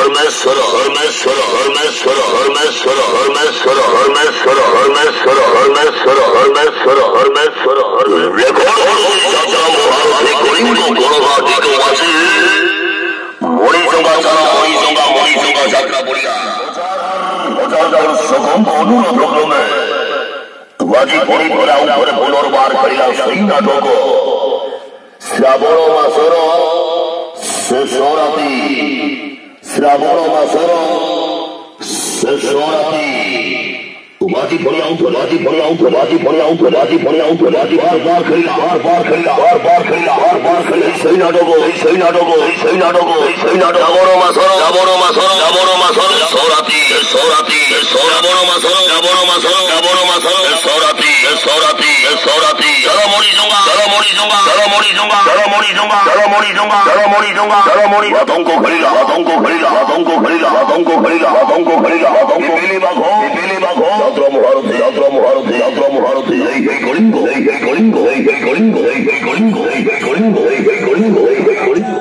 श्रावण मासर शेष राति श्रावण मासर शेष राति बाजी पड़ियाऊं बाजी पड़ियाऊं बाजी पड़ियाऊं बाजी पड़ियाऊं बाजी बार बार खेला बार बार खेला बार बार खेला बार बार खेला सही नाटक सही नाटक सही नाटक सही नाटक श्रावण मासर श्रावण मासर श्रावण मासर सौराती सौराती श्रावण मासर श्रावण मासर श्रावण मासर सौराती सौराती सौराती चलो मोड़ी दूंगा चलो मोड़ी दूंगा चलो मोड़ी दूंगा चलो मोड़ी दूंगा चलो मोड़ी दूंगा चलो मोड़ी दूंगा चलो मोड़ी बातों को खरीदा बातों को खरीदा बातों को खरीदा बातों को खरीदा बातों को खरीदा बातों को पीली बाघों पीली बाघों यात्रा मुहारती यात्रा मुहारती यात्रा मुहारती हे हे कलिंगो हे हे कलिंगो हे हे कलिंगो हे हे कलिंगो हे हे कलिंगो हे हे कलिंगो हे हे कलिंगो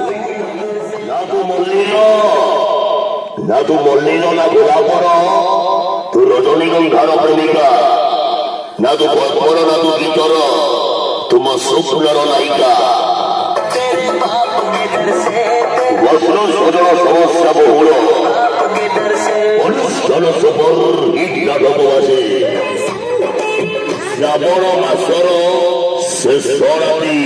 ना तू मल्लिनो ना गोलापर तू रजनीगंधार प्रेमिका ना तू गल्पर ना तू गीतर तुम स्वप्नर नायिका वस्त्र सजन समस्या बहुल अनुष्ठान सफर गीत नाटक बाजे श्रावण मासर शेष राति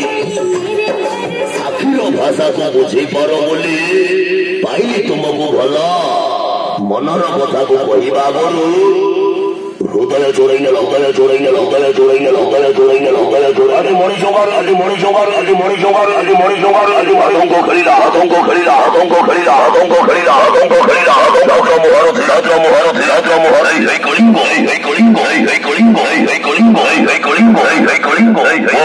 आखिर भाषा को बुझी पार बोली पाइली तुमको भल मनर कथा को कहवा आगु हृदय चोरई नेल हृदय चोरई नेल हृदय चोरई नेल हृदय चोरई नेल हृदय चोरई आज मणि जोगार आज मणि जोगार आज मणि जोगार आज मणि जोगार आज हाथों को खरीदा हाथों को खरीदा हाथों को खरीदा हाथों को खरीदा हाथों को खरीदा हाथों मुहारती यात्रा मुहारती यात्रा मुहारती हे कलिंगो हे कलिंगो हे कलिंगो हे कलिंगो हे कलिंगो हे कलिंगो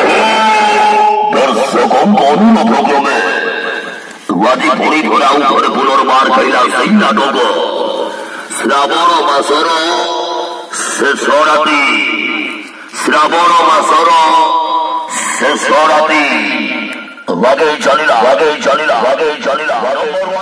दर्शकों को अनुरोध क्रमे वादी पड़ी धराऊ घर पुनर्बार खेला सही नाटक श्रावण मासर शेष राति श्रावण मासर शेष राति बागे चलिला बागे चलिला बागे चलिला